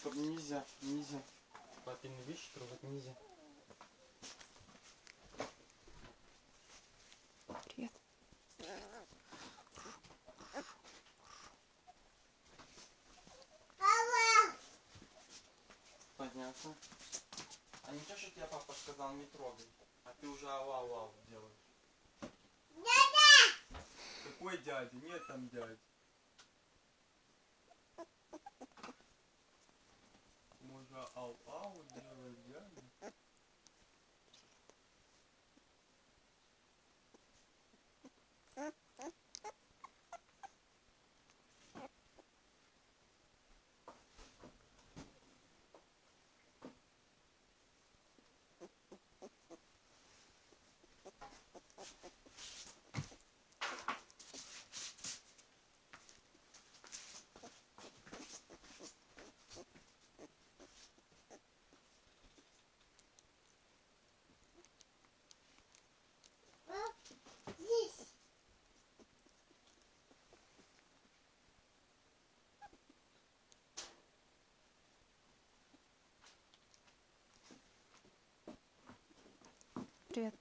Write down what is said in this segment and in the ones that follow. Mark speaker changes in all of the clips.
Speaker 1: Стоп, нельзя, нельзя. Папины вещи трогать нельзя.
Speaker 2: Привет.
Speaker 1: Понятно. А ничего, что тебе папа сказал не трогай, а ты уже ау-ау-ау делаешь. Дядя! Какой дядя? Нет там дяди. Мы уже ау-ау делаем, дядя.
Speaker 2: Привет.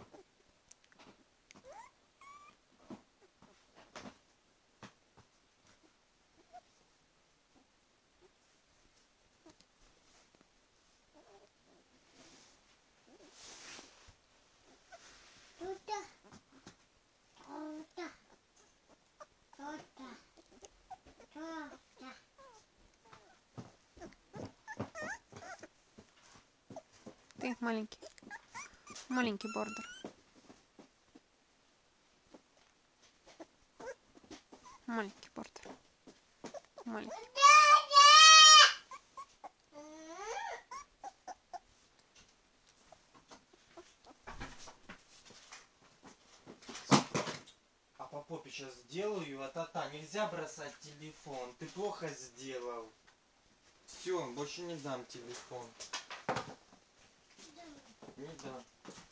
Speaker 2: Ты маленький. Маленький бордер. Маленький бордер. Маленький.
Speaker 1: А по попе сейчас сделаю, а нельзя бросать телефон. Ты плохо сделал. Все, больше не дам телефон. Не дам.